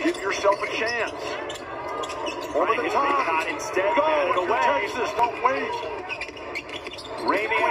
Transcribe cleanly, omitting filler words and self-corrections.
Give yourself a chance. Over the top. Instead, Go, away. Texas, don't wait. Ramey